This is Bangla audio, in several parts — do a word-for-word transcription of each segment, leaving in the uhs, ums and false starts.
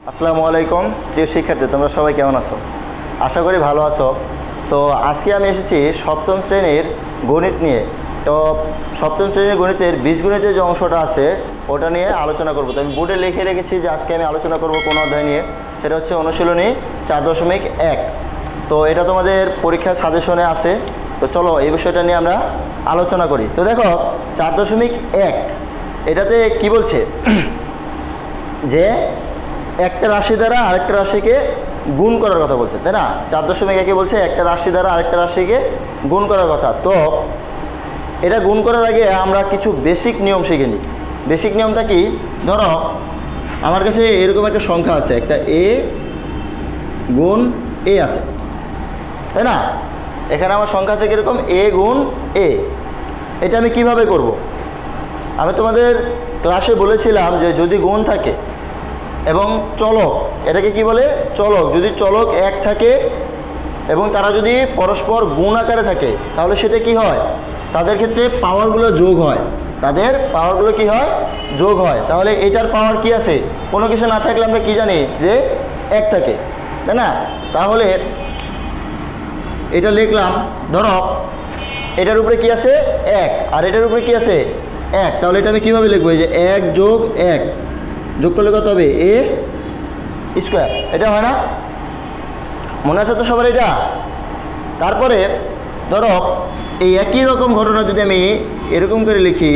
আসসালামু আলাইকুম প্রিয় শিক্ষার্থী, তোমরা সবাই কেমন আছো? আশা করি ভালো আছো। তো আজকে আমি এসেছি সপ্তম শ্রেণীর গণিত নিয়ে। তো সপ্তম শ্রেণীর গণিতের বীজগণিতের যে অংশটা আছে ওটা নিয়ে আলোচনা করব। তো আমি বোর্ডে লিখে রেখেছি যে আজকে আমি আলোচনা করব কোন অধ্যায় নিয়ে। সেটা হচ্ছে অনুশীলনী চার দশমিক এক। তো এটা তোমাদের পরীক্ষার সাজেশনে আছে। তো চলো এই বিষয়টা নিয়ে আমরা আলোচনা করি। তো দেখো চার দশমিক এক এটাতে কি বলছে যে একটা রাশি দ্বারা আরেকটা রাশিকে গুণ করার কথা বলছে, তাই না? চার দশমিক একে বলছে একটা রাশি দ্বারা আরেকটা রাশিকে গুণ করার কথা। তো এটা গুণ করার আগে আমরা কিছু বেসিক নিয়ম শিখে নিই। বেসিক নিয়মটা কি? ধরো আমার কাছে এরকম একটা সংখ্যা আছে, একটা এ গুণ এ আছে, তাই না? এখানে আমার সংখ্যা আছে কীরকম? এ গুণ এ। এটা আমি কিভাবে করব? আমি তোমাদের ক্লাসে বলেছিলাম যে যদি গুণ থাকে এবং চলক, এটাকে কি বলে? চলক। যদি চলক এক থাকে এবং তারা যদি পরস্পর গুণ আকারে থাকে তাহলে সেটা কি হয়? তাদের ক্ষেত্রে পাওয়ারগুলো যোগ হয়। তাদের পাওয়ারগুলো কি হয়? যোগ হয়। তাহলে এটার পাওয়ার কি আছে? কোনো কিছু না থাকলে আমরা কি জানি যে এক থাকে, তাই না? তাহলে এটা লিখলাম, ধরো এটার উপরে কি আছে? এক, আর এটার উপরে কি আছে? এক। তাহলে এটা আমি কীভাবে লিখবো? যে এক যোগ এক যোগ করলে কত হবে? A square. এটা হয় না? মনে আছে তো সবার এটা? তারপরে ধরো এই একই রকম ঘটনা যদি আমি এরকম করে লিখি,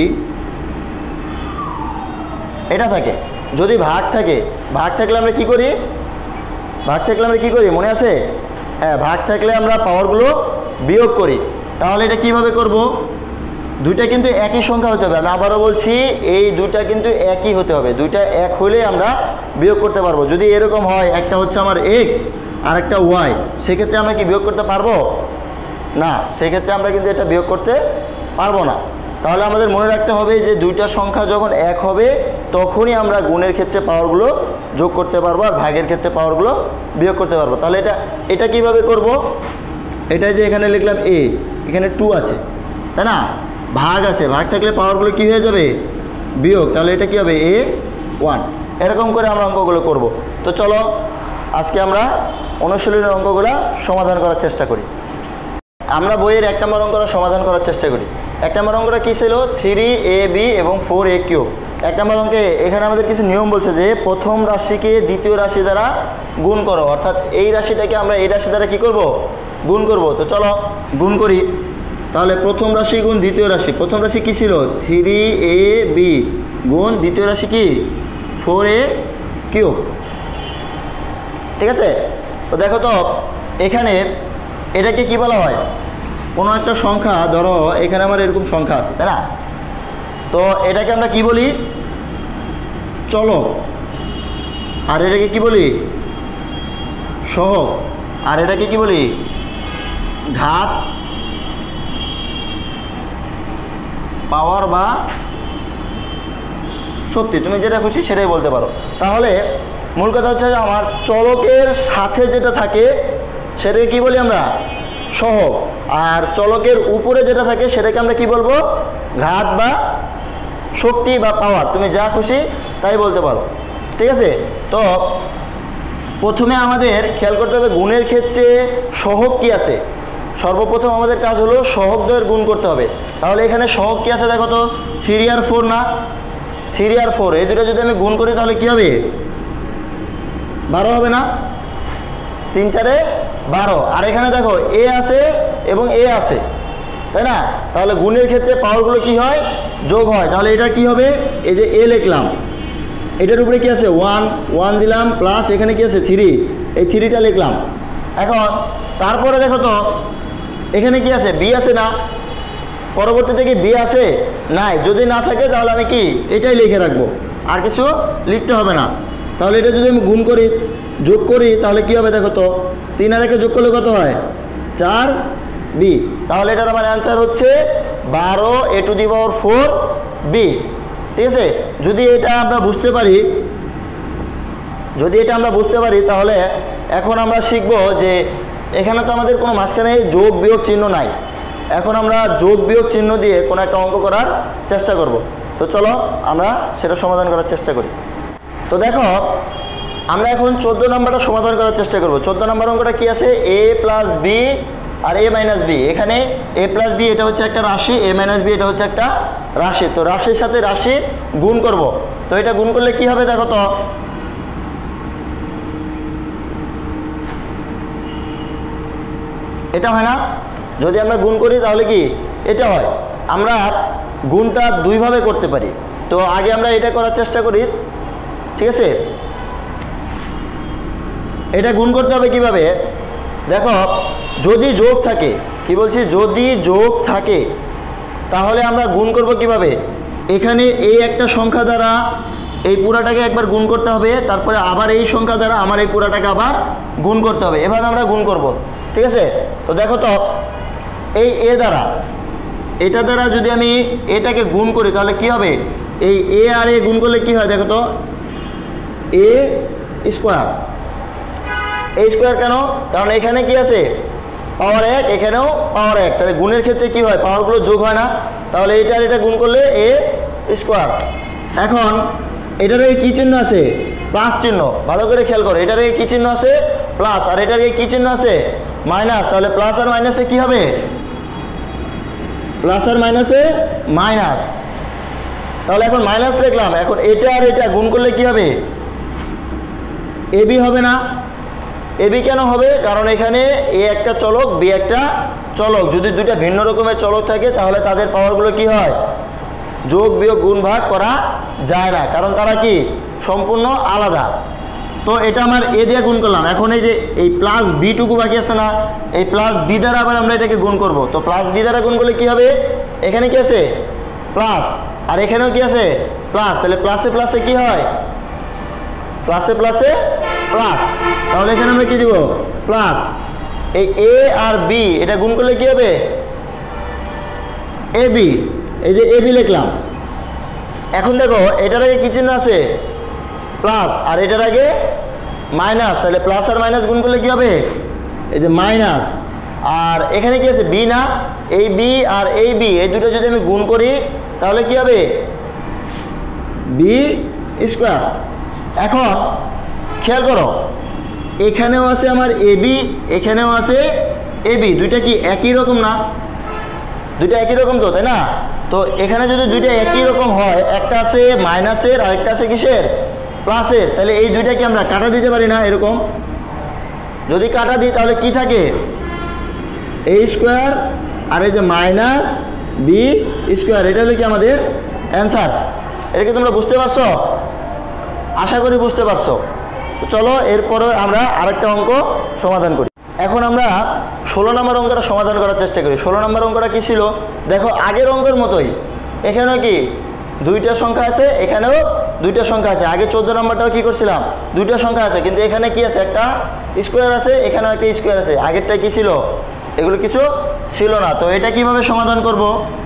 এটা থাকে। যদি ভাগ থাকে, ভাগ থাকলে আমরা কি করি? ভাগ থাকলে আমরা কি করি? মনে আছে? হ্যাঁ, ভাগ থাকলে আমরা পাওয়ারগুলো বিয়োগ করি। তাহলে এটা কিভাবে করব? দুইটা কিন্তু একই সংখ্যা হতে হবে। আমি আবারও বলছি, এই দুইটা কিন্তু একই হতে হবে। দুইটা এক হলে আমরা বিয়োগ করতে পারবো। যদি এরকম হয় একটা হচ্ছে আমার এক্স আর একটা ওয়াই, সেক্ষেত্রে আমরা কি বিয়োগ করতে পারবো? না, সেক্ষেত্রে আমরা কিন্তু এটা বিয়োগ করতে পারবো না। তাহলে আমাদের মনে রাখতে হবে যে দুইটা সংখ্যা যখন এক হবে তখনই আমরা গুণের ক্ষেত্রে পাওয়ারগুলো যোগ করতে পারবো আর ভাগের ক্ষেত্রে পাওয়ারগুলো বিয়োগ করতে পারবো। তাহলে এটা এটা কিভাবে করব? এটা যে এখানে লিখলাম এ, এখানে টু আছে, তাই না? ভাগ আছে, ভাগ থাকলে পাওয়ারগুলো কী হয়ে যাবে? বিয়োগ। তাহলে এটা কী হবে? A one. এরকম করে আমরা অঙ্কগুলো করব। তো চলো আজকে আমরা অনুশীলনের অঙ্কগুলো সমাধান করার চেষ্টা করি। আমরা বইয়ের এক নম্বর অঙ্কটা সমাধান করার চেষ্টা করি। এক নম্বর অঙ্কটা কী ছিল? থ্রি এ বি এবং ফোর এ কিউব। এক নম্বর অঙ্কে এখানে আমাদের কিছু নিয়ম বলছে যে প্রথম রাশিকে দ্বিতীয় রাশি দ্বারা গুণ করো, অর্থাৎ এই রাশিটাকে আমরা এই রাশি দ্বারা কী করব? গুণ করব। তো চলো গুণ করি। তাহলে প্রথম রাশি গুণ দ্বিতীয় রাশি। প্রথম রাশি কী ছিল? থ্রি এ বি গুণ দ্বিতীয় রাশি কি? Four A cube. ঠিক আছে? তো দেখো তো এখানে এটাকে কি বলা হয়? কোনো একটা সংখ্যা, ধরো এখানে আমার এরকম সংখ্যা আছে, তাই না? তো এটাকে আমরা কি বলি? চলক। আর এটাকে কি বলি? সহগ। আর এটাকে কি বলি? ঘাত, পাওয়ার বা সত্যি, তুমি যেটা খুশি সেটাই বলতে পারো। তাহলে মূল কথা হচ্ছে যে আমার চলকের সাথে যেটা থাকে সেটাকে কি বলি আমরা? সহগ। আর চলকের উপরে যেটা থাকে সেটাকে আমরা কি বলবো? ঘাত বা শক্তি বা পাওয়ার, তুমি যা খুশি তাই বলতে পারো। ঠিক আছে? তো প্রথমে আমাদের খেয়াল করতে হবে গুণের ক্ষেত্রে সহগ কি আছে। সর্বপ্রথম আমাদের কাজ হলো সহগদ্বয়ের গুণ করতে হবে। তাহলে এখানে সহগ কি আছে দেখো তো? থ্রি আর ফোর না? থ্রি আর ফোর এই দুটো যদি আমি গুণ করি তাহলে কি হবে? বারো হবে না? তিন চারে বারো। আর এখানে দেখো এ আছে এবং এ আছে, তাই না? তাহলে গুণের ক্ষেত্রে পাওয়ারগুলো কি হয়? যোগ হয়। তাহলে এটা কি হবে? এই যে এ লিখলাম, এটার উপরে কি আছে? ওয়ান, ওয়ান দিলাম, প্লাস এখানে কি আছে? থ্রি, এই থ্রিটা লিখলাম। এখন তারপরে দেখো তো এখানে কি আছে? বি আছে না? পরবর্তী থেকে বি আছে? নাই। যদি না থাকে তাহলে আমি কি এটাই লিখে রাখবো, আর কিছু লিখতে হবে না। তাহলে এটা যদি আমি গুণ করি, যোগ করি, তাহলে কি হবে দেখো তো? তিন আর একে যোগ করলে কত হয়? চার বি। তাহলে এটার আমার অ্যান্সার হচ্ছে বারো A to the power four B. ঠিক আছে? যদি এটা আমরা বুঝতে পারি, যদি এটা আমরা বুঝতে পারি তাহলে এখন আমরা শিখব যে এখানে তো আমাদের কোনো মাঝখানে যোগ বিয়োগ চিহ্ন নাই। এখন আমরা যোগ বিয়োগ চিহ্ন দিয়ে কোনো একটা অঙ্ক করার চেষ্টা করব। তো চলো আমরা সেটা সমাধান করার চেষ্টা করি। তো দেখো আমরা এখন চোদ্দ নম্বরটা সমাধান করার চেষ্টা করব। চোদ্দ নম্বর অঙ্কটা কি আছে, এ প্লাস বি আর এ মাইনাস বি। এখানে এ প্লাস বি এটা হচ্ছে একটা রাশি, এ মাইনাস বি এটা হচ্ছে একটা রাশি। তো রাশির সাথে রাশি গুণ করব। তো এটা গুণ করলে কি হবে দেখো তো, এটা হয় না? যদি আমরা গুণ করি তাহলে কি এটা হয়। আমরা গুণটা দুইভাবে করতে পারি। তো আগে আমরা এটা করার চেষ্টা করি, ঠিক আছে? এটা গুণ করতে হবে কিভাবে দেখো, যদি যোগ থাকে, কি বলছি, যদি যোগ থাকে তাহলে আমরা গুণ করব কিভাবে, এখানে এই একটা সংখ্যা দ্বারা এই পুরাটাকে একবার গুণ করতে হবে, তারপরে আবার এই সংখ্যা দ্বারা আমার এই পুরাটাকে আবার গুণ করতে হবে, এভাবে আমরা গুণ করব, ঠিক আছে? তো দেখো তো, এই এ দ্বারা এটা দ্বারা যদি আমি এটাকে গুণ করি তাহলে কি হবে, এই এ আর এ গুণ করলে কি হয় দেখো তো, এ স্কোয়ার। এ স্কোয়ার কেন? কারণ এখানে কি আছে, পাওয়ার এক, এখানেও পাওয়ার এক, তাহলে গুণের ক্ষেত্রে কি হয়, পাওয়ারগুলো যোগ হয় না, তাহলে এটা আর এটা গুণ করলে এ স্কোয়ার। এখন এটার কি চিহ্ন আছে, প্লাস চিহ্ন, ভালো করে খেয়াল করো, এটার কি চিহ্ন আছে, প্লাস, আর এটার কি চিহ্ন আছে, মাইনাস। তাহলে প্লাস আর মাইনাসে কি হবে, প্লাস আর মাইনাসে মাইনাস। তাহলে এখন মাইনাস লিখলাম, এখন এটা আর এটা গুণ করলে কি হবে, এবি হবে না? এবি কেন হবে, কারণ এখানে এ একটা চলক, বি একটা চলক, যদি দুইটা ভিন্ন রকমের চলক থাকে তাহলে তাদের পাওয়ারগুলো কি হয়, যোগ বিয়োগ গুণ ভাগ করা যায় না, কারণ তারা কি সম্পূর্ণ আলাদা। তো এটা আমার এ দিয়ে গুণ করলাম, এখন এই যে এই প্লাস বিটুকু বাকি আছে না, এই প্লাস বি দ্বারা আবার আমরা এটাকে গুণ করব। তো প্লাস বি দ্বারা গুণ করলে কি হবে, এখানে কি আছে প্লাস, আর এখানেও কি আছে প্লাস, তাহলে প্লাসে প্লাসে কি হয়, প্লাসে প্লাসে প্লাস, তাহলে এখানে আমরা কি দিব, প্লাস। এই এ আর বি এটা গুণ করলে কি হবে, এ বি, এই যে এ বি লিখলাম। এখন দেখো এটার আগে কি চিহ্ন আছে, প্লাস, আর এটার আগে মাইনাস, তাহলে প্লাস আর মাইনাস গুণ করলে কি হবে, এই যে মাইনাস। আর এখানে কি আছে, বি না, এই বি আর এই বি এই দুটো যদি আমি গুণ করি তাহলে কি হবে, বি স্কোয়ার। এখন খেয়াল করো, এখানেও আছে আমার এ বি, এখানেও আছে এ বি, দুইটা কি একই রকম না, দুইটা একই রকম তো, তাই না? তো এখানে যদি দুইটা একই রকম হয়, একটা আছে মাইনাসের আর একটা আছে কিসের, প্লাসের, তাহলে এই দুইটাকে আমরা কাটা দিতে পারি না এরকম? যদি কাটা দিই তাহলে কি থাকে, এ স্কোয়ার আর এই যে মাইনাস বি স্কোয়ার, এটা হলো কি আমাদের অ্যান্সার। এটা কি তোমরা বুঝতে পারছো? আশা করি বুঝতে পারছো। চলো এরপরে আমরা আরেকটা অঙ্ক সমাধান করি। এখন আমরা ষোলো নম্বর অঙ্কটা সমাধান করার চেষ্টা করি। ষোলো নম্বর অঙ্কটা কী ছিল দেখো, আগের অঙ্কের মতোই, এখানেও কি দুইটা সংখ্যা আছে, এখানেও দুইটা সংখ্যা আছে। আগে চোদ্দো নম্বরটাও কী করছিলাম, দুইটা সংখ্যা আছে, কিন্তু এখানে কি আছে, একটা স্কোয়ার আছে, এখানেও একটা স্কোয়ার আছে। আগেরটা কি ছিল, এগুলো কিছু ছিল না। তো এটা কিভাবে সমাধান করব,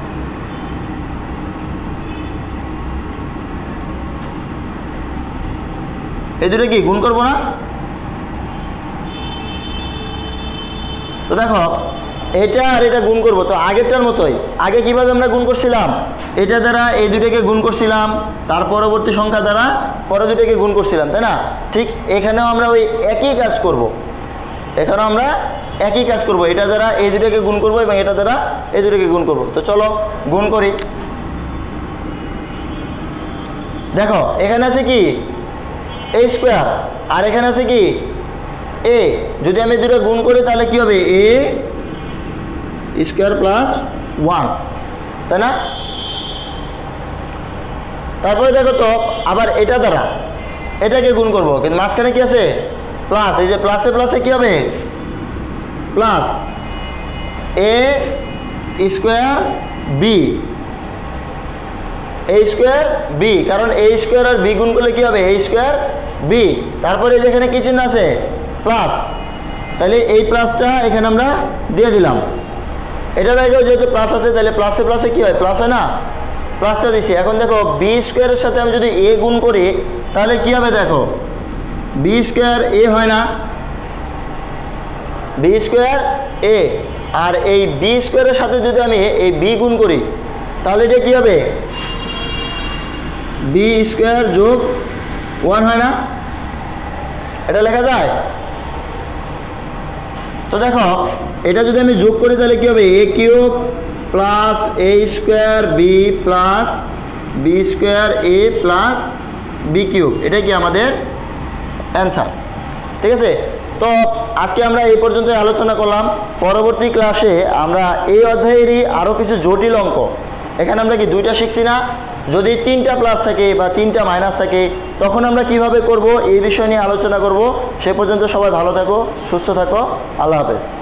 এই দুটো কি গুণ করবো না? তো দেখো এটা আর এটা গুণ করবো, তো আগেরটার মতোই, আগে কিভাবে আমরা গুণ করছিলাম, এটা দ্বারা এই দুটোকে গুণ করছিলাম, তার পরবর্তী সংখ্যা দ্বারা পরে দুটোকে গুণ করছিলাম, তাই না? ঠিক এখানেও আমরা ওই একই কাজ করব, এখানেও আমরা একই কাজ করব, এটা দ্বারা এই দুটোকে গুণ করব এবং এটা দ্বারা এই দুটোকে গুণ করব। তো চলো গুণ করি। দেখো এখানে আছে কি এ স্কোয়ার, আর এখানে আছে কি এ, যদি আমি দুটো গুণ করি তাহলে কি হবে, এ স্কোয়ার প্লাস ওয়ান, তাই না? তারপরে দেখো তো আবার এটা দ্বারা এটাকে গুণ করব, কিন্তু মাঝখানে কি আছে প্লাস, এই যে প্লাসে প্লাসে কি হবে plus A square B, A square B, কারণ এ স্কোয়ার আর বি গুণ করলে কি হবে, এ স্কোয়ার বি। তারপরে যেখানে কি চিহ্ন আছে প্লাস, তাহলে এই প্লাসটা এখানে আমরা দিয়ে দিলাম। এটার আগেও যেহেতু প্লাস আছে তাহলে প্লাসে প্লাসে কি হয়, প্লাস হয় না, প্লাসটা দিছি। এখন দেখো বি স্কোয়ারের সাথে আমি যদি এ গুণ করি তাহলে কি হবে, দেখো বি স্কোয়ার এ হয় না, বি স্কোয়ার এ, আর এই বি স্কোয়ারের সাথে যদি আমি এই বি গুণ করি তাহলে এটা কী হবে, বি স্কোয়ার যোগ ওয়ান হয় না? এটা লেখা যায়? তো দেখো এটা যদি আমি যোগ করি তাহলে কি হবে, A cube plus A square B plus B square A plus B cube, এটা কি আমাদের অ্যান্সার। ঠিক আছে, তো আজকে আমরা এই পর্যন্তই আলোচনা করলাম। পরবর্তী ক্লাসে আমরা এই অধ্যায়েরই আরও কিছু জটিল অঙ্ক, এখানে আমরা কি দুইটা শিখছি না, যদি তিনটা প্লাস থাকে বা তিনটা মাইনাস থাকে তখন আমরা কিভাবে করব এই বিষয় নিয়ে আলোচনা করব। সে পর্যন্ত সবাই ভালো থাকো, সুস্থ থাকো, আল্লাহ হাফেজ।